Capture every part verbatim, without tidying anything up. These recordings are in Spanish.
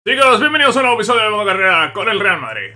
Chicos, bienvenidos a un nuevo episodio de Modo Carrera con el Real Madrid.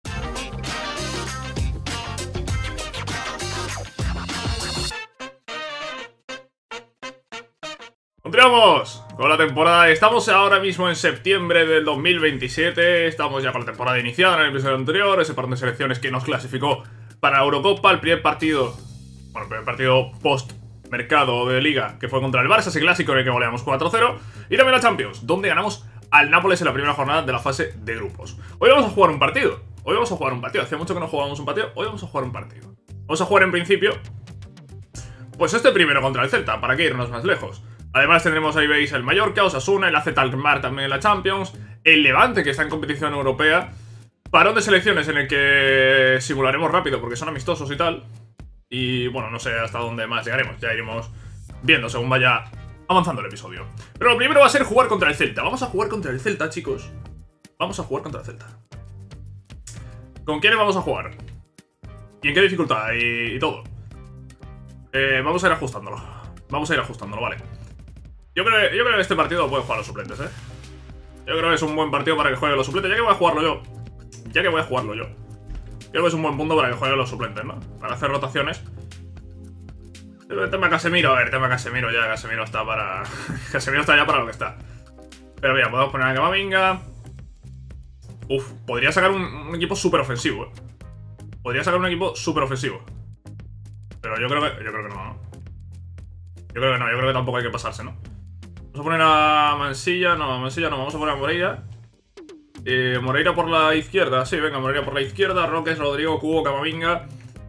Continuamos con la temporada. Estamos ahora mismo en septiembre del dos mil veintisiete. Estamos ya con la temporada iniciada en el episodio anterior. Ese parón de selecciones que nos clasificó para la Eurocopa. El primer partido, bueno, el primer partido post mercado de Liga, que fue contra el Barça, ese clásico en el que goleamos cuatro cero. Y también la Champions, donde ganamos al Nápoles en la primera jornada de la fase de grupos. Hoy vamos a jugar un partido. Hoy vamos a jugar un partido. Hacía mucho que no jugábamos un partido. Hoy vamos a jugar un partido. Vamos a jugar en principio, pues este primero contra el Celta, para que irnos más lejos. Además tendremos, ahí veis, el Mallorca, Osasuna, el A Z Alkmaar también en la Champions, el Levante, que está en competición europea, parón de selecciones en el que simularemos rápido porque son amistosos y tal. Y bueno, no sé hasta dónde más llegaremos, ya iremos viendo según vaya avanzando el episodio. Pero lo primero va a ser jugar contra el Celta. Vamos a jugar contra el Celta, chicos. Vamos a jugar contra el Celta. ¿Con quiénes vamos a jugar? ¿Y en qué dificultad? Y, y todo. Eh, vamos a ir ajustándolo. Vamos a ir ajustándolo, vale. Yo creo, yo creo que este partido lo pueden jugar los suplentes, ¿eh? Yo creo que es un buen partido para que jueguen los suplentes. Ya que voy a jugarlo yo. Ya que voy a jugarlo yo. Creo que es un buen punto para que jueguen los suplentes, ¿no? Para hacer rotaciones. El tema Casemiro, a ver, tema Casemiro ya. Casemiro está para... Casemiro está ya para lo que está. Pero mira, podemos poner a Camavinga. Uf, podría sacar un, un equipo súper ofensivo, ¿eh? Podría sacar un equipo súper ofensivo. Pero yo creo que... Yo creo que no, ¿no? Yo creo que no, yo creo que tampoco hay que pasarse, ¿no? Vamos a poner a Mansilla, no, a Mansilla no, vamos a poner a Moreira. Eh, Moreira por la izquierda, sí, venga, Moreira por la izquierda, Roques, Rodrigo, Cubo, Camavinga.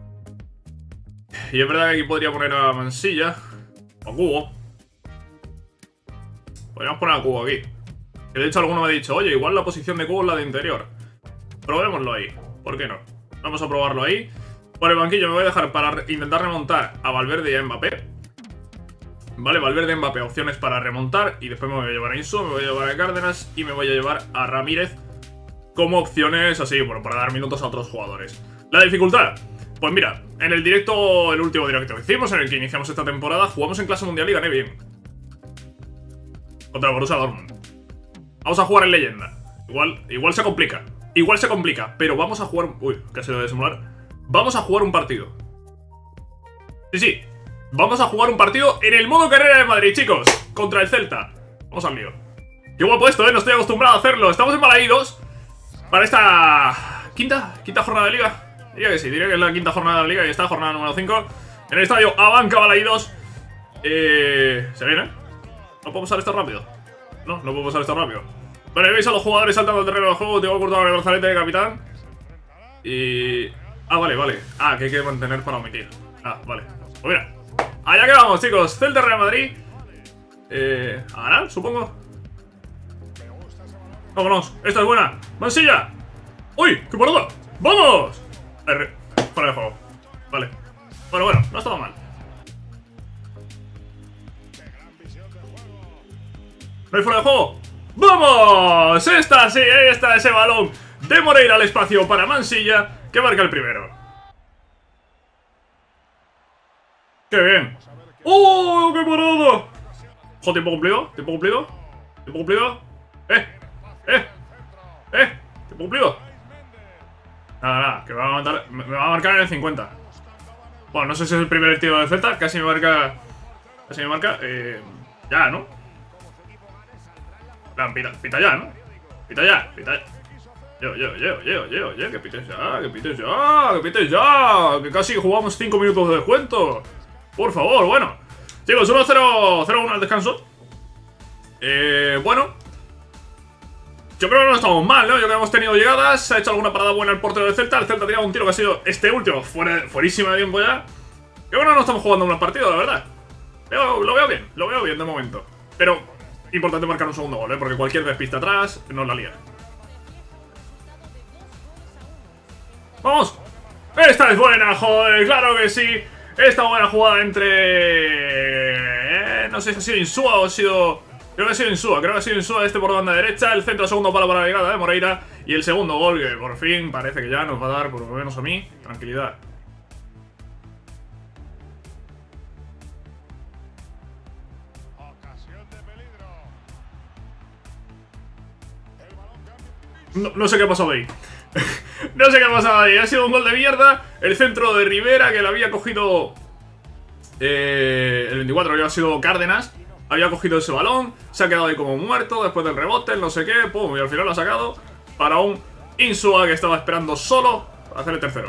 Y es verdad que aquí podría poner a Mansilla o Cubo. Podríamos poner a Cubo aquí. Que de hecho alguno me ha dicho, oye, igual la posición de Cubo es la de interior. Probémoslo ahí, ¿por qué no? Vamos a probarlo ahí. Por el banquillo me voy a dejar para intentar remontar a Valverde y a Mbappé. Vale, Valverde, Mbappé, opciones para remontar. Y después me voy a llevar a Insúa, me voy a llevar a Cárdenas y me voy a llevar a Ramírez como opciones así, bueno, para dar minutos a otros jugadores. La dificultad, pues mira, en el directo, el último directo que hicimos, en el que iniciamos esta temporada, jugamos en clase mundial y gané bien contra el Borussia Dortmund. Vamos a jugar en leyenda. Igual, igual se complica, igual se complica, pero vamos a jugar... Uy, casi lo de simular. Vamos a jugar un partido. Sí, sí. Vamos a jugar un partido en el modo carrera de Madrid, chicos. Contra el Celta. Vamos al lío. Qué guapo esto, ¿eh? No estoy acostumbrado a hacerlo. Estamos embalaídos para esta quinta, quinta jornada de Liga. Diría que sí, diría que es la quinta jornada de Liga y esta jornada número cinco. En el estadio Abanca Balaídos. Eh... ¿Se viene? ¿No puedo pasar esto rápido? No, no puedo pasar esto rápido. Vale, veis a los jugadores saltando al terreno del juego. Tengo cortado el brazalete de capitán. Y... Ah, vale, vale. Ah, que hay que mantener para omitir. Ah, vale. Pues mira. Allá que vamos, chicos. Celta Real Madrid. Eh, a ganar, supongo. Vámonos. Esta es buena. Mansilla. ¡Uy! ¡Qué parada! ¡Vamos! R. Fuera de juego. Vale. Bueno, bueno. No estaba mal. ¿No hay fuera de juego? ¡Vamos! Esta sí, ahí está ese balón de Moreira al espacio para Mansilla, que marca el primero. ¡Qué bien! ¡Oh, qué parada! ¡Jo, tiempo cumplido! ¿Tiempo cumplido? ¿Tiempo cumplido? ¡Eh! ¡Eh! ¡Eh! ¿Tiempo cumplido? Nada, nada, que me va a, mandar, me va a marcar en el cincuenta. Bueno, no sé si es el primer tiro de Celta. Casi me marca... Casi me marca... Eh, ya, ¿no? Plan, pita, pita ya, ¿no? Pita ya, pita ya. Yo, yo, yo, yo, yo, yo, que pites ya, que pites ya, que pites ya. Que casi jugamos cinco minutos de descuento. Por favor, bueno. Chicos, uno cero uno al descanso. Eh, bueno. Yo creo que no estamos mal, ¿no? Yo creo que hemos tenido llegadas. Ha hecho alguna parada buena el portero del Celta. El Celta ha tirado un tiro que ha sido este último, fuera, fuerísima de tiempo ya. Yo creo que no estamos jugando un buen partido, la verdad. Lo, lo veo bien, lo veo bien de momento. Pero importante marcar un segundo gol, ¿eh? Porque cualquier despista atrás nos la lía. ¡Vamos! ¡Esta es buena, joder! ¡Claro que sí! Esta buena jugada entre... Eh, no sé si ha sido Insúa o ha sido... Creo que ha sido Insúa, creo que ha sido Insúa este por banda derecha. El centro, segundo palo para la llegada de Moreira. Y el segundo gol que por fin parece que ya nos va a dar, por lo menos a mí, tranquilidad. Ocasión de peligro. El balón No, no sé qué ha pasado ahí. No sé qué ha pasado ahí. Ha sido un gol de mierda. El centro de Rivera, que lo había cogido... Eh, el veinticuatro había sido Cárdenas. Había cogido ese balón. Se ha quedado ahí como muerto después del rebote, no sé qué. Pum, y al final lo ha sacado para un Insua que estaba esperando solo para hacer el tercero.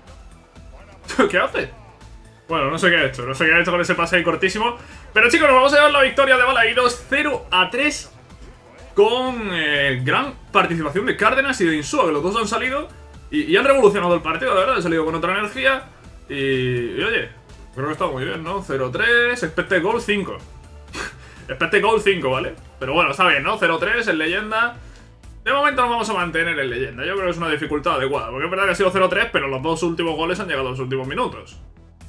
¿Qué hace? Bueno, no sé qué ha hecho. No sé qué ha hecho con ese pase ahí cortísimo. Pero chicos, nos vamos a llevar la victoria de Balaídos cero a tres. Con eh, gran participación de Cárdenas y de Insua, que los dos han salido y, y han revolucionado el partido, la verdad. Han salido con otra energía. Y, y oye, creo que está muy bien, ¿no? cero tres, expected goal cinco. Expected goal cinco, ¿vale? Pero bueno, está bien, ¿no? cero tres en leyenda. De momento nos vamos a mantener en leyenda. Yo creo que es una dificultad adecuada. Porque es verdad que ha sido cero tres, pero los dos últimos goles han llegado en los últimos minutos.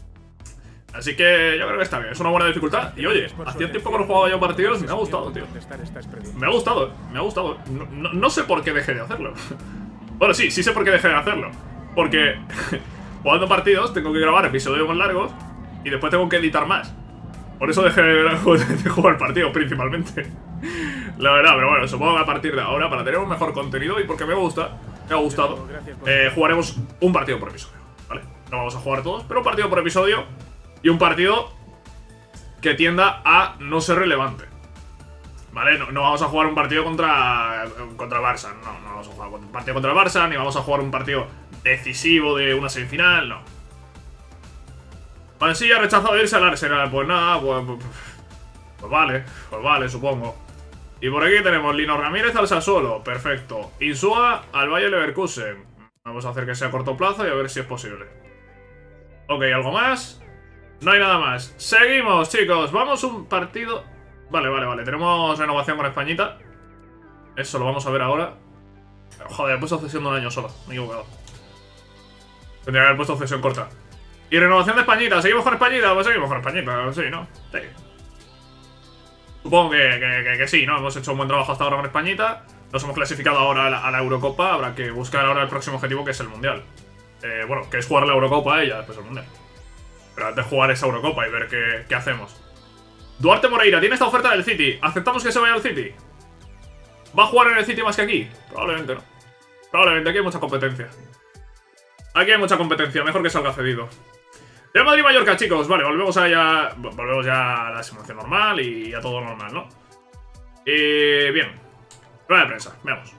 Así que yo creo que está bien, es una buena dificultad. Y oye, hacía tiempo que no jugaba yo partidos y me ha gustado, tío. Me ha gustado, me ha gustado. No, no, no sé por qué dejé de hacerlo. Bueno, sí, sí sé por qué dejé de hacerlo. Porque jugando partidos tengo que grabar episodios más largos y después tengo que editar más. Por eso dejé de jugar partidos principalmente. La verdad, pero bueno, supongo que a partir de ahora, para tener un mejor contenido y porque me gusta, me ha gustado, eh, jugaremos un partido por episodio, ¿vale? No vamos a jugar todos, pero un partido por episodio. Y un partido que tienda a no ser relevante, ¿vale? No, no vamos a jugar un partido contra contra el Barça. No, no vamos a jugar un partido contra el Barça. Ni vamos a jugar un partido decisivo de una semifinal, no. Mansilla ha rechazado irse al Arsenal. Pues nada, pues, pues, pues vale, pues vale, supongo. Y por aquí tenemos Lino Ramírez al Sassuolo, perfecto. Insua al Bayer Leverkusen. Vamos a hacer que sea a corto plazo y a ver si es posible. Ok, ¿algo más? No hay nada más. Seguimos, chicos. Vamos un partido... Vale, vale, vale. Tenemos renovación con Españita. Eso lo vamos a ver ahora. Joder, he puesto cesión de un año solo. Me he equivocado. Tendría que haber puesto cesión corta. Y renovación de Españita. ¿Seguimos con Españita? Pues seguimos con Españita. Sí, ¿no? Sí. Supongo que, que, que, que sí, ¿no? Hemos hecho un buen trabajo hasta ahora con Españita. Nos hemos clasificado ahora a la, a la Eurocopa. Habrá que buscar ahora el próximo objetivo, que es el Mundial. Eh, bueno, que es jugar la Eurocopa y ya después el Mundial. Pero antes de jugar esa Eurocopa y ver qué, qué hacemos. Duarte Moreira tiene esta oferta del City. ¿Aceptamos que se vaya al City? ¿Va a jugar en el City más que aquí? Probablemente no. Probablemente aquí hay mucha competencia. Aquí hay mucha competencia. Mejor que salga cedido. Real Madrid-Mallorca, chicos. Vale, volvemos a ya, volvemos ya a la simulación normal y a todo normal, ¿no? Y bien. Rueda de prensa. Veamos.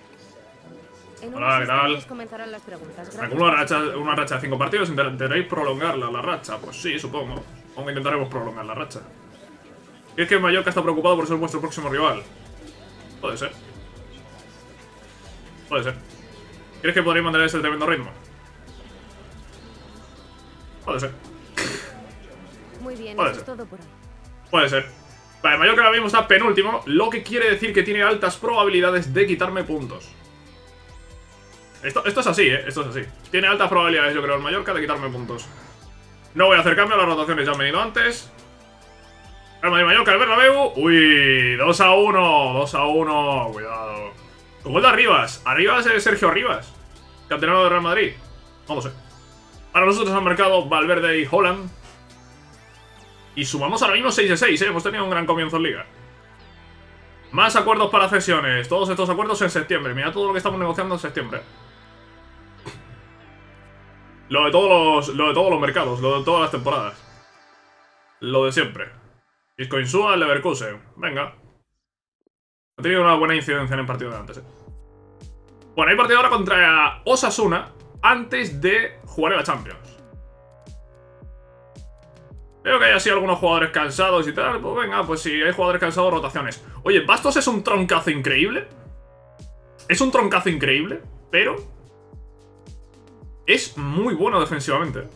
Hola, ¿qué tal? Acumulo una racha, una racha de cinco partidos. ¿Intentaréis prolongarla, la racha? Pues sí, supongo. Aunque intentaremos prolongar la racha. ¿Crees que Mallorca está preocupado por ser vuestro próximo rival? Puede ser. Puede ser. ¿Crees que podréis mantener ese tremendo ritmo? Puede ser. Muy bien, Puede eso ser. es todo por hoy. Puede ser. Vale, Mallorca ahora mismo está penúltimo, lo que quiere decir que tiene altas probabilidades de quitarme puntos. Esto, esto es así, ¿eh? Esto es así. Tiene altas probabilidades, yo creo, el Mallorca de quitarme puntos. No voy a hacer cambio, las rotaciones ya han venido antes. El Madrid Mallorca, el Bernabéu. Uy, dos a uno, dos a uno. Cuidado. Con gol de Arribas. Arribas es Sergio Arribas, canterano de Real Madrid. No lo sé. Para nosotros han marcado Valverde y Haaland. Y sumamos ahora mismo seis de seis, ¿eh? Hemos tenido un gran comienzo en Liga. Más acuerdos para cesiones. Todos estos acuerdos en septiembre. Mira todo lo que estamos negociando en septiembre. Lo de todos los, lo de todos los mercados, lo de todas las temporadas. Lo de siempre. Isco Insua, Leverkusen. Venga. Ha tenido una buena incidencia en el partido de antes, eh. Bueno, hay partido ahora contra Osasuna antes de jugar en la Champions. Veo que hay así algunos jugadores cansados y tal. Pues venga, pues si hay jugadores cansados, rotaciones. Oye, Bastos es un troncazo increíble. Es un troncazo increíble, pero es muy bueno defensivamente.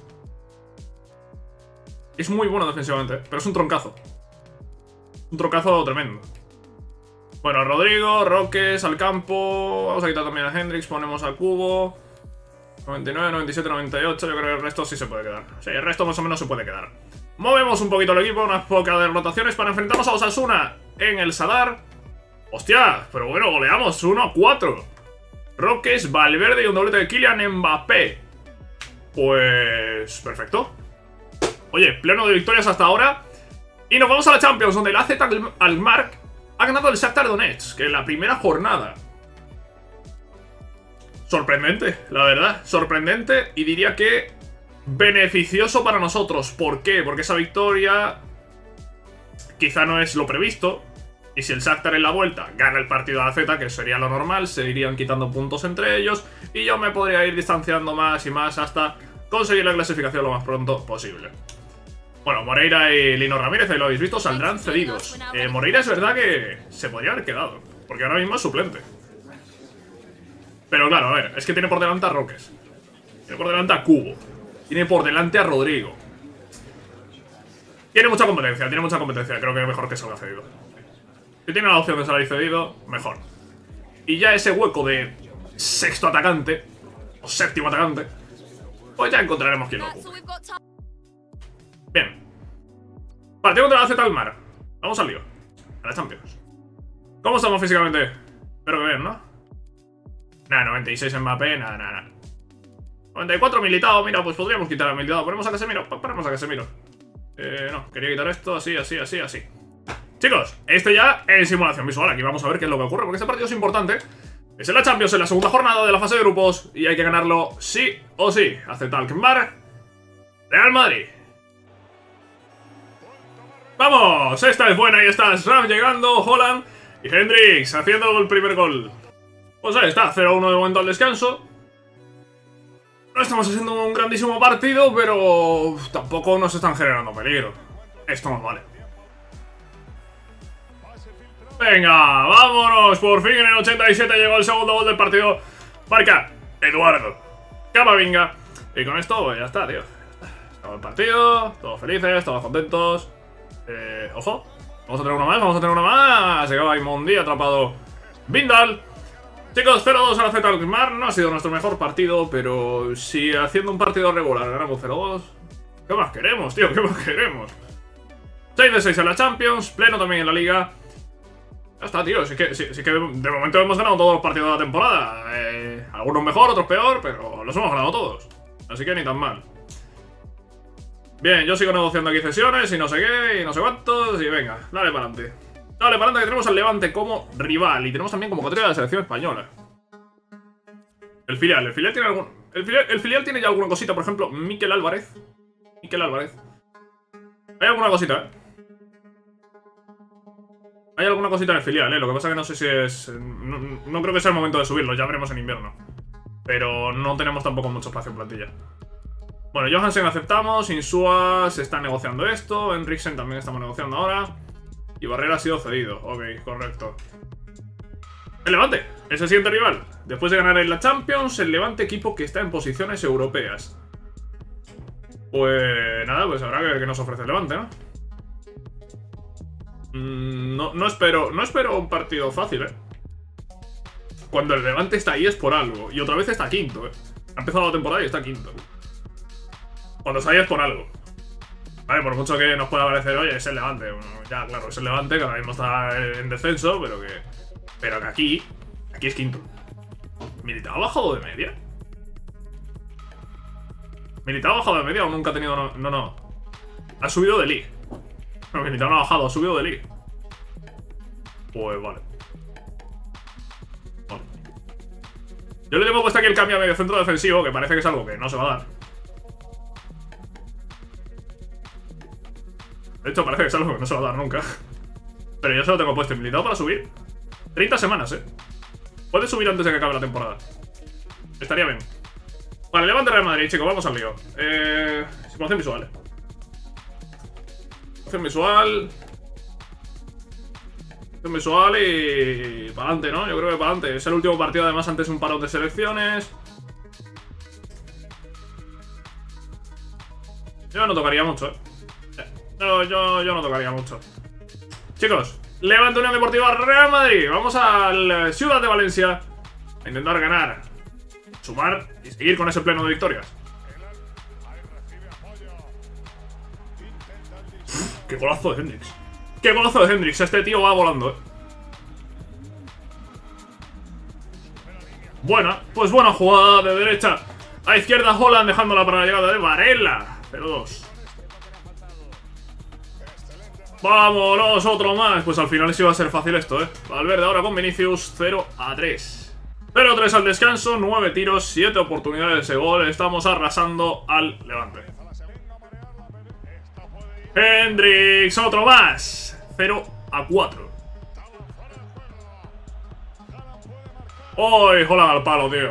Es muy bueno defensivamente, pero es un troncazo. Un troncazo tremendo. Bueno, Rodrigo, Roques, al campo. Vamos a quitar también a Hendrix, ponemos a Cubo. noventa y nueve, noventa y siete, noventa y ocho. Yo creo que el resto sí se puede quedar. Sí, el resto más o menos se puede quedar. Movemos un poquito el equipo, unas pocas de rotaciones para enfrentarnos a Osasuna en el Sadar. ¡Hostia! Pero bueno, goleamos uno a cuatro. Roques, Valverde y un doblete de Kylian Mbappé. Pues... perfecto. Oye, pleno de victorias hasta ahora. Y nos vamos a la Champions, donde el A Z Alkmaar ha ganado el Shakhtar Donetsk, que en la primera jornada. sorprendente, la verdad. Sorprendente y diría que beneficioso para nosotros. ¿Por qué? Porque esa victoria quizá no es lo previsto. Y si el Shakhtar en la vuelta gana el partido a la Z, que sería lo normal, se irían quitando puntos entre ellos y yo me podría ir distanciando más y más hasta conseguir la clasificación lo más pronto posible. Bueno, Moreira y Lino Ramírez, ahí lo habéis visto, saldrán cedidos. Eh, Moreira es verdad que se podría haber quedado, porque ahora mismo es suplente. Pero claro, a ver, es que tiene por delante a Roques, tiene por delante a Cubo, tiene por delante a Rodrigo. Tiene mucha competencia, tiene mucha competencia, creo que es mejor que salga cedido. Si tiene la opción de salir cedido, mejor. Y ya ese hueco de sexto atacante, o séptimo atacante, pues ya encontraremos quién lo ocupe. Bien. Partido contra la Z Almar. Vamos al lío. A la Champions. ¿Cómo estamos físicamente? Espero que bien, ¿no? Nah, noventa y seis en Mbappé, nada, nada, nada. noventa y cuatro Militao, mira, pues podríamos quitar a Militao. Ponemos a Casemiro, ponemos a Casemiro. Eh, no, quería quitar esto, así, así, así, así. Chicos, esto ya es simulación visual. Aquí vamos a ver qué es lo que ocurre, porque este partido es importante. Es en la Champions, en la segunda jornada de la fase de grupos, y hay que ganarlo sí o sí. AZ Alkmaar, Real Madrid. ¡Vamos! Esta es buena y esta es Ram llegando, Haaland y Hendrix haciendo el primer gol. Pues ahí está, cero uno de momento al descanso. No estamos haciendo un grandísimo partido, pero tampoco nos están generando peligro. Esto nos vale. Venga, vámonos. Por fin en el ochenta y siete llegó el segundo gol del partido. Marca Eduardo Camavinga. Y con esto, pues ya está, tío. Acabó el partido, todos felices, todos contentos. Eh, ojo, vamos a tener uno más, vamos a tener uno más. Llegaba Imondi, atrapado Vindal. Chicos, cero dos a la Z Alkmaar. No ha sido nuestro mejor partido, pero si haciendo un partido regular ganamos cero dos, ¿qué más queremos, tío? ¿Qué más queremos? seis de seis en la Champions, pleno también en la Liga. Ya está, tío, sí que, sí, sí que de, de momento hemos ganado todos los partidos de la temporada. eh, Algunos mejor, otros peor, pero los hemos ganado todos. Así que ni tan mal. Bien, yo sigo negociando aquí cesiones y no sé qué, y no sé cuántos. Y venga, dale para adelante. Dale para adelante, que tenemos al Levante como rival. Y tenemos también como contra de la selección española. El filial, el filial tiene algún... El filial, el filial tiene ya alguna cosita, por ejemplo, Mikel Álvarez. Mikel Álvarez. Hay alguna cosita, eh Hay alguna cosita en el filial, ¿eh? Lo que pasa que no sé si es... No, no creo que sea el momento de subirlo, ya veremos en invierno. Pero no tenemos tampoco mucho espacio en plantilla. Bueno, Johansen aceptamos, Insúa se está negociando esto, Henriksen también estamos negociando ahora. Y Barrera ha sido cedido, ok, correcto. El Levante, es el siguiente rival. Después de ganar en la Champions, el Levante, equipo que está en posiciones europeas. Pues nada, pues habrá que ver qué nos ofrece el Levante, ¿no? No, no espero no espero un partido fácil, ¿eh? Cuando el Levante está ahí es por algo. Y otra vez está quinto, ¿eh? Ha empezado la temporada y está quinto. Cuando está ahí es por algo. Vale, por mucho que nos pueda parecer, oye, es el Levante. Bueno, ya, claro, es el Levante, que ahora mismo está en descenso, pero que... Pero que aquí... Aquí es quinto. ¿Militao ha bajado de media? ¿Militao ha bajado de media o nunca ha tenido...? No, no, no. Ha subido de League. No, Militao no ha bajado, ha subido de League. Pues vale. Vale. Yo le tengo puesto aquí el cambio a medio centro defensivo, que parece que es algo que no se va a dar. De hecho, parece que es algo que no se va a dar nunca. Pero yo se lo tengo puesto Militao para subir. treinta semanas, eh. Puede subir antes de que acabe la temporada. Estaría bien. Vale, Levante Real Madrid, chicos, vamos al lío. Eh... Simulación visual, eh. Simulación visual. Simulación visual y... para adelante, ¿no? Yo creo que para adelante. Es el último partido, además, antes de un parón de selecciones. Yo no tocaría mucho, eh. Yo, yo, yo no tocaría mucho. Chicos, Levante Unión Deportiva Real Madrid. Vamos al Ciudad de Valencia a intentar ganar, sumar y seguir con ese pleno de victorias. Uf, ¡qué golazo de Hendrix! ¡Qué golazo de Hendrix! Este tío va volando, eh. Buena, pues buena jugada de derecha a izquierda. Haaland dejándola para la llegada de Varela. cero dos. Vámonos, otro más. Pues al final sí iba a ser fácil esto, eh. Valverde ahora con Vinicius, cero a tres. cero tres al descanso, nueve tiros, siete oportunidades de gol. Estamos arrasando al Levante. Hendrix, otro más. cero a cuatro. ¡Uy! Jolan al palo, tío.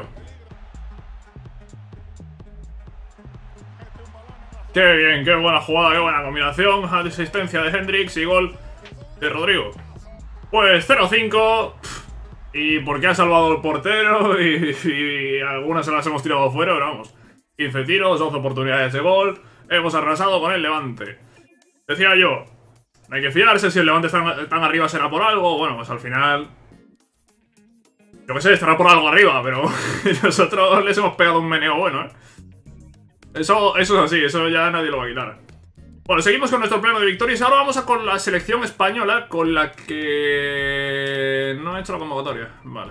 Qué bien, qué buena jugada, qué buena combinación. Asistencia de Hendrix y gol de Rodrigo. Pues cero cinco. Y porque ha salvado el portero y, y algunas se las hemos tirado fuera, pero vamos. quince tiros, doce oportunidades de gol. Hemos arrasado con el Levante. Decía yo, no hay que fiarse, si el Levante está tan arriba será por algo. Bueno, pues al final... Yo qué sé, estará por algo arriba, pero nosotros les hemos pegado un meneo bueno, ¿eh? Eso, eso es así, eso ya nadie lo va a quitar. Bueno, seguimos con nuestro pleno de victorias. Ahora vamos a con la selección española, con la que no he hecho la convocatoria. Vale.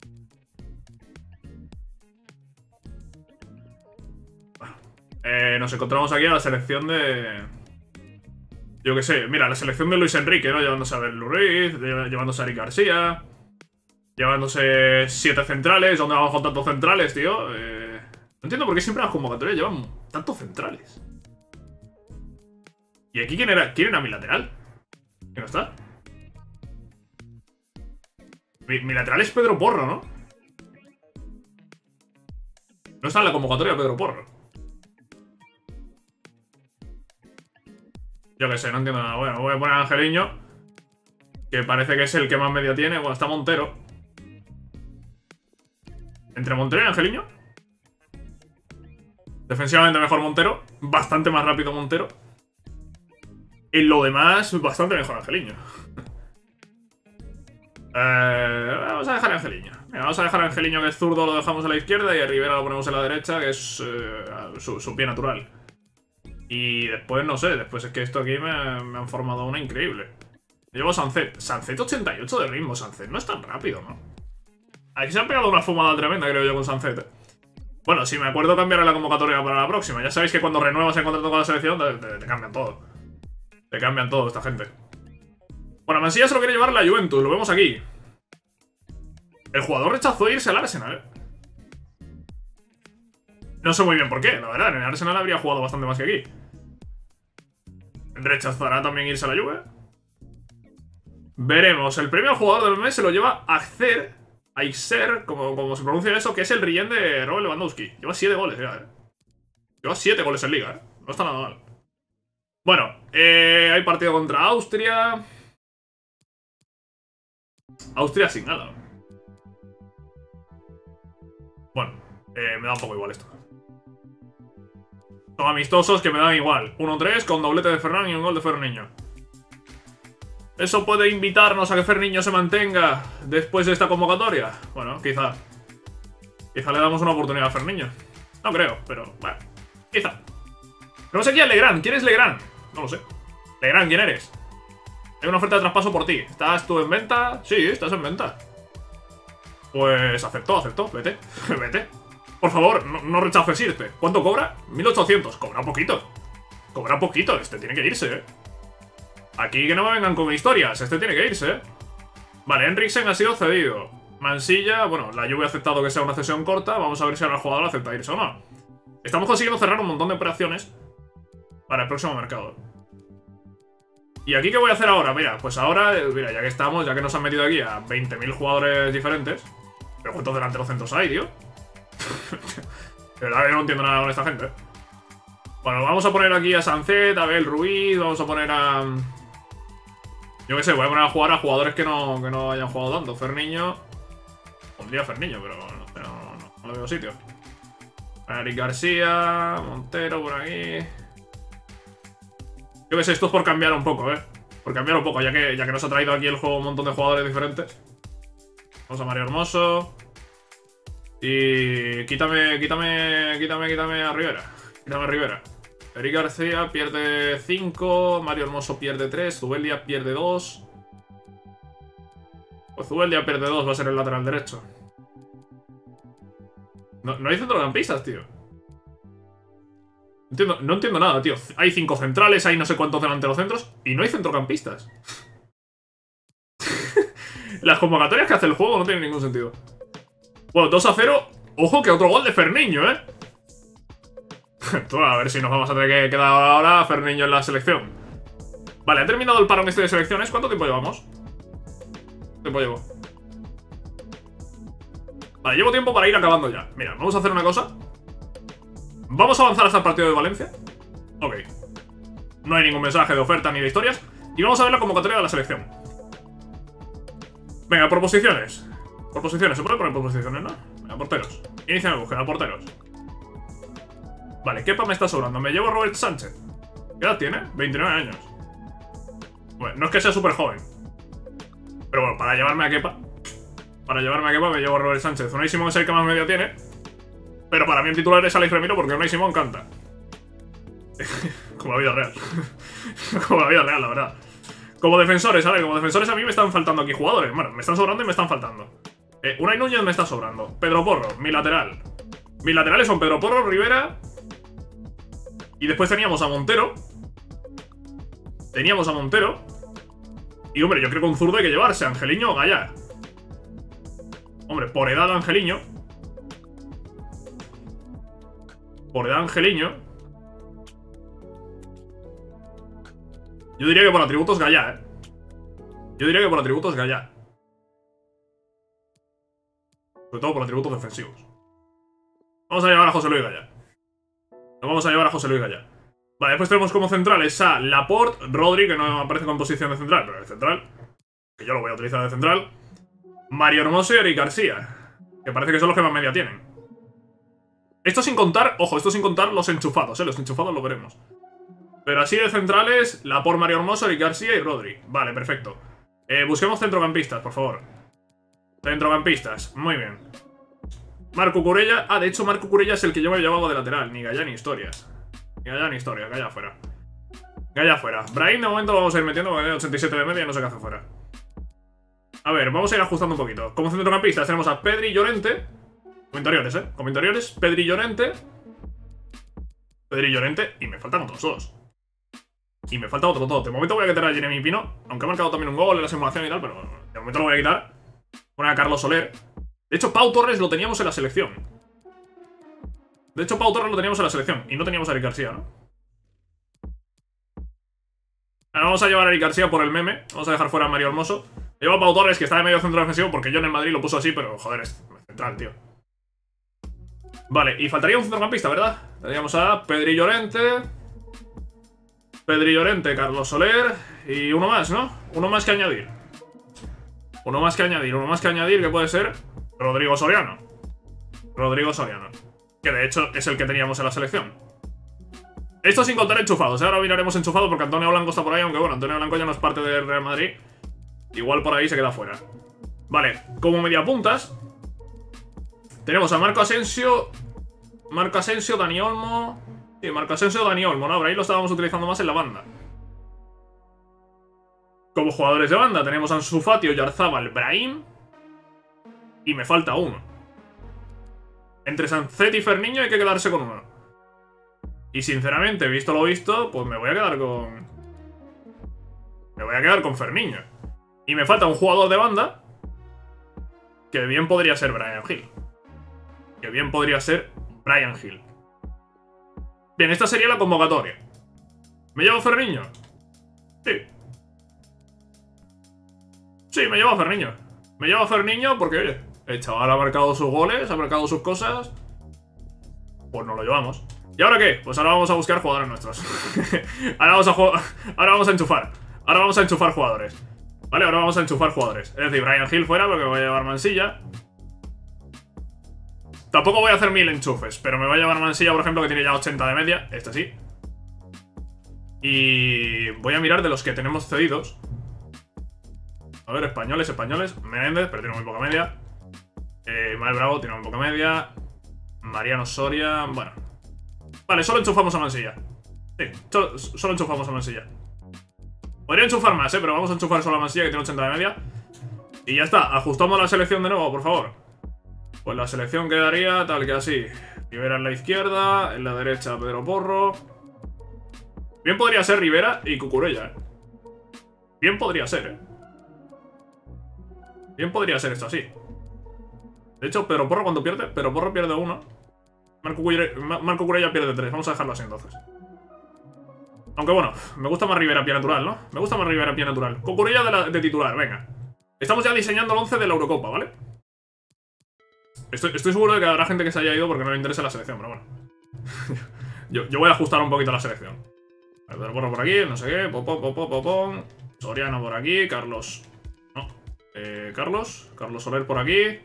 Bueno, eh, nos encontramos aquí a la selección de... Yo qué sé, mira, la selección de Luis Enrique, ¿no? Llevándose a Belu Ruiz, llevándose a Eric García, llevándose siete centrales. ¿Dónde vamos con tantos centrales, tío? Eh, no entiendo por qué siempre las convocatorias llevan tantos centrales. ¿Y aquí quién era? ¿Quién era mi lateral? ¿Quién no está? Mi, mi lateral es Pedro Porro, ¿no? No está en la convocatoria Pedro Porro. Yo qué sé, no entiendo nada. Bueno, voy a poner a Angeliño, que parece que es el que más media tiene. Bueno, está Montero. Entre Montero y Angeliño. Defensivamente mejor Montero. Bastante más rápido Montero. En lo demás, bastante mejor Angeliño. eh, vamos a dejar a Angeliño. Venga, vamos a dejar a Angeliño, que es zurdo, lo dejamos a la izquierda. Y a Rivera lo ponemos en la derecha, que es eh, su, su pie natural. Y después, no sé, después es que esto aquí me, me han formado una increíble. Llevo Sancet. Sancet ochenta y ocho de ritmo. Sancet no es tan rápido, ¿no? Aquí se han pegado una fumada tremenda, creo yo, con Sancet. Bueno, si me acuerdo cambiar la convocatoria para la próxima. Ya sabéis que cuando renuevas el contrato con la selección te, te, te cambian todo. Te cambian todo esta gente. Bueno, Mansilla se lo quiere llevar la Juventus, lo vemos aquí. El jugador rechazó irse al Arsenal, ¿eh? No sé muy bien por qué, la verdad. En el Arsenal habría jugado bastante más que aquí. Rechazará también irse a la Juve. Veremos. El premio al jugador del mes se lo lleva Axer, Aixer, como, como se pronuncia eso, que es el rellén de Robert Lewandowski. Lleva siete goles ya, ¿eh? Lleva siete goles en liga, ¿eh? No está nada mal. Bueno, eh, hay partido contra Austria. Austria sin nada. Bueno, eh, me da un poco igual esto. Son amistosos que me dan igual. uno tres con doblete de Ferran y un gol de Ferniño. ¿Eso puede invitarnos a que Ferniño se mantenga después de esta convocatoria? Bueno, quizá. Quizá le damos una oportunidad a Ferniño. No creo, pero bueno, quizá. No sé quién es Legrand. ¿Quién es Legrand? No lo sé. Legrand, ¿quién eres? Hay una oferta de traspaso por ti. ¿Estás tú en venta? Sí, estás en venta. Pues aceptó, aceptó. Vete, vete. Por favor, no, no rechaces irte. ¿Cuánto cobra? mil ochocientos. Cobra poquito. Cobra poquito. Este tiene que irse, eh. Aquí que no me vengan con historias. Este tiene que irse, eh. Vale, Henriksen ha sido cedido. Mansilla, bueno, la Juve ha aceptado que sea una cesión corta. Vamos a ver si ahora el jugador acepta irse o no. Estamos consiguiendo cerrar un montón de operaciones para el próximo mercado. ¿Y aquí qué voy a hacer ahora? Mira, pues ahora, mira, ya que estamos, ya que nos han metido aquí a veinte mil jugadores diferentes. ¿Pero cuántos delanteros centros hay, tío? De verdad que no entiendo nada con esta gente. Bueno, vamos a poner aquí a Sancet, a Bel Ruiz, vamos a poner a... Yo qué sé, voy a poner a jugar a jugadores que no, que no hayan jugado tanto. Ferniño... Pondría a Ferniño, pero no, no, no, no le veo sitio. Eric García, Montero por aquí... Yo qué sé, esto es por cambiar un poco, ¿eh? Por cambiar un poco, ya que, ya que nos ha traído aquí el juego un montón de jugadores diferentes. Vamos a Mario Hermoso. Y... Quítame, quítame, quítame, quítame a Rivera. Quítame a Rivera. Eric García pierde cinco. Mario Hermoso pierde tres. Zubeldia pierde dos. Pues Zubeldia pierde dos, va a ser el lateral derecho. No, no hay centrocampistas, tío. Entiendo, no entiendo nada, tío. Hay cinco centrales, hay no sé cuántos delanteros centros y no hay centrocampistas. Las convocatorias que hace el juego no tienen ningún sentido. Bueno, dos a cero. Ojo que otro gol de Ferniño, ¿eh? Tú, a ver si nos vamos a tener que quedar ahora a Ferniño en la selección. Vale, ha terminado el parón este de selecciones. ¿Cuánto tiempo llevamos? ¿Cuánto tiempo llevo? Vale, llevo tiempo para ir acabando ya. Mira, vamos a hacer una cosa. Vamos a avanzar hasta el partido de Valencia. Ok. No hay ningún mensaje de oferta ni de historias. Y vamos a ver la convocatoria de la selección. Venga, por posiciones. Por posiciones, se puede poner por posiciones, ¿no? Venga, porteros. Inicia la búsqueda, porteros. Vale, Kepa me está sobrando. Me llevo a Robert Sánchez. ¿Qué edad tiene? veintinueve años. Bueno, no es que sea súper joven. Pero bueno, para llevarme a Kepa Para llevarme a Kepa me llevo a Robert Sánchez. Unai Simón es el que más media tiene. Pero para mí el titular es Alex Remiro porque Unai Simón canta. Como la vida real. Como la vida real, la verdad. Como defensores, a ver, como defensores a mí me están faltando aquí jugadores. Bueno, me están sobrando y me están faltando. eh, Unai Núñez me está sobrando. Pedro Porro, mi lateral. Mis laterales son Pedro Porro, Rivera. Y después teníamos a Montero. Teníamos a Montero. Y hombre, yo creo que un zurdo hay que llevarse. Angeliño o Gallá. Hombre, por edad Angeliño. Por edad Angeliño. Yo diría que por atributos Gallá, eh. Yo diría que por atributos Gallá. Sobre todo por atributos defensivos. Vamos a llevar a José Luis Gallá. Nos vamos a llevar a José Luis Gallá. Vale, después tenemos como centrales a Laporte, Rodri, que no aparece con posición de central, pero de central. Que yo lo voy a utilizar de central. Mario Hermoso y Eric García, que parece que son los que más media tienen. Esto sin contar, ojo, esto sin contar los enchufados, eh. Los enchufados lo veremos. Pero así de centrales, Laporte, Mario Hermoso, Eric García y Rodri. Vale, perfecto. Eh, busquemos centrocampistas, por favor. Centrocampistas, muy bien. Marco Curella. Ah, de hecho Marco Curella es el que yo me llevaba de lateral. Ni Gallá ni historias. Ni Gallá ni historias, Gallá fuera. Gallá fuera. Brahim de momento lo vamos a ir metiendo porque tiene ochenta y siete de media y no sé qué hace fuera. A ver, vamos a ir ajustando un poquito. Como centrocampistas tenemos a Pedri Llorente. Como interiores, eh. Como interiores, Pedri Llorente. Pedri Llorente. Y me faltan otros dos. Y me falta otro dos. De momento voy a quitar a Jeremy Pino. Aunque ha marcado también un gol en la simulación y tal, pero de momento lo voy a quitar. Poner a Carlos Soler. De hecho, Pau Torres lo teníamos en la selección. De hecho, Pau Torres lo teníamos en la selección. Y no teníamos a Eric García, ¿no? Ahora vamos a llevar a Eric García por el meme. Vamos a dejar fuera a Mario Hermoso. Llevo a Pau Torres, que está de medio centro defensivo, porque yo en el Madrid lo puso así, pero joder, es central, tío. Vale, y faltaría un centrocampista, ¿verdad? Tendríamos a Pedri Llorente. Pedri Llorente, Carlos Soler. Y uno más, ¿no? Uno más que añadir. Uno más que añadir, uno más que añadir, que puede ser Rodrigo Soriano. Rodrigo Soriano. Que de hecho es el que teníamos en la selección. Esto sin contar enchufados, ¿eh? Ahora miraremos enchufados porque Antonio Blanco está por ahí. Aunque bueno, Antonio Blanco ya no es parte del Real Madrid. Igual por ahí se queda fuera. Vale, como mediapuntas tenemos a Marco Asensio. Marco Asensio, Dani Olmo. Sí, Marco Asensio, Dani Olmo, ¿no? Por ahí lo estábamos utilizando más en la banda. Como jugadores de banda tenemos a Ansu Fati, Oyarzábal, Brahim. Y me falta uno. Entre Sancet y Ferniño hay que quedarse con uno. Y sinceramente, visto lo visto, pues me voy a quedar con... Me voy a quedar con Ferniño. Y me falta un jugador de banda que bien podría ser Bryan Gil. Que bien podría ser Bryan Gil. Bien, esta sería la convocatoria. ¿Me llevo a Ferniño? Sí. Sí, me llevo a Ferniño. Me llevo a Ferniño porque, oye, el chaval ha marcado sus goles, ha marcado sus cosas. Pues nos lo llevamos. ¿Y ahora qué? Pues ahora vamos a buscar jugadores nuestros. ahora, vamos a ahora vamos a enchufar. Ahora vamos a enchufar jugadores. Vale, ahora vamos a enchufar jugadores. Es decir, Bryan Gil fuera porque me voy a llevar Mansilla. Tampoco voy a hacer mil enchufes, pero me voy a llevar Mansilla, por ejemplo, que tiene ya ochenta de media. Este sí. Y voy a mirar de los que tenemos cedidos. A ver, españoles, españoles. Menéndez, pero tiene muy poca media. Eh, Mael Bravo tiene muy poca media. Mariano Soria, bueno. Vale, solo enchufamos a Mansilla. Sí, solo, solo enchufamos a Mansilla. Podría enchufar más, eh, pero vamos a enchufar solo a Mansilla, que tiene ochenta de media. Y ya está, ajustamos la selección de nuevo, por favor. Pues la selección quedaría tal que así. Rivera en la izquierda, en la derecha Pedro Porro. Bien podría ser Rivera y Cucurella, eh. Bien podría ser, eh. Bien podría ser esto así. De hecho, Pedro Porro cuando pierde, Pedro Porro pierde uno. Marco Curella, Marco Curella pierde tres. Vamos a dejarlo así entonces. Aunque bueno, me gusta más Rivera pie natural, ¿no? Me gusta más Rivera pie natural. Con Curella de, la, de titular, venga. Estamos ya diseñando el once de la Eurocopa, ¿vale? Estoy, estoy seguro de que habrá gente que se haya ido porque no le interesa la selección, pero bueno. yo, yo voy a ajustar un poquito la selección. Pedro Porro por aquí, no sé qué. Pop, pop, pop, pop, pop. Soriano por aquí, Carlos. No. Eh, Carlos. Carlos Soler por aquí.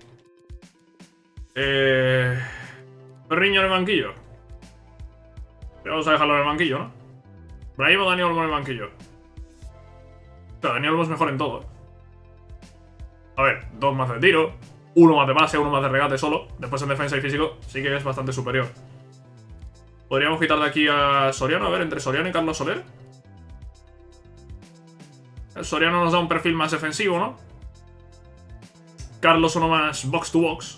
Eh... Perriño en el banquillo. Vamos a dejarlo en el banquillo, ¿no? Brahim o Dani Olmo en el banquillo. Pero Dani Olmo es mejor en todo, ¿eh? A ver, dos más de tiro, uno más de base, uno más de regate solo. Después en defensa y físico sí que es bastante superior. Podríamos quitar de aquí a Soriano, a ver, entre Soriano y Carlos Soler. El Soriano nos da un perfil más defensivo, ¿no? Carlos uno más box to box.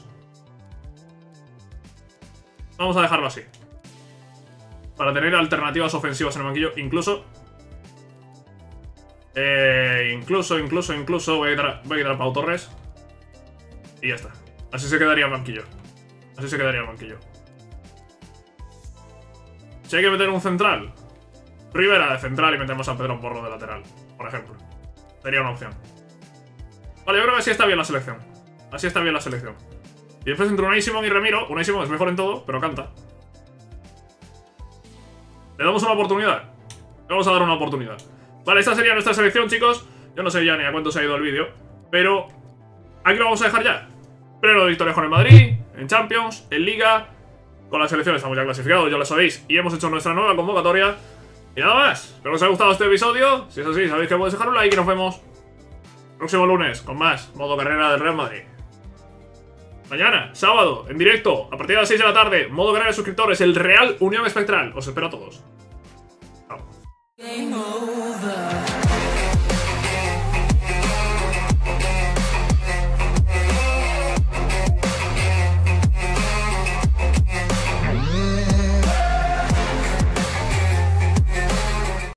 Vamos a dejarlo así. Para tener alternativas ofensivas en el banquillo, incluso... Eh, incluso, incluso, incluso voy a quitar, voy a quitar a Pau Torres. Y ya está. Así se quedaría el banquillo. Así se quedaría el banquillo. Si hay que meter un central, Rivera de central y metemos a Pedro Porro de lateral, por ejemplo. Sería una opción. Vale, yo creo que así está bien la selección. Así está bien la selección. Y después entre Unai Simón y Ramiro. Unai Simón es mejor en todo, pero canta. Le damos una oportunidad. Le vamos a dar una oportunidad. Vale, esta sería nuestra selección, chicos. Yo no sé ya ni a cuánto se ha ido el vídeo, pero aquí lo vamos a dejar ya. Pleno de victorias con el Madrid, en Champions, en Liga. Con la selección estamos ya clasificados, ya lo sabéis. Y hemos hecho nuestra nueva convocatoria. Y nada más, espero que os haya gustado este episodio. Si es así, sabéis que podéis dejar un like y nos vemos próximo lunes con más modo carrera del Real Madrid. Mañana, sábado, en directo, a partir de las seis de la tarde, modo carrera de suscriptores, el Real Unión Espectral. Os espero a todos. Chao.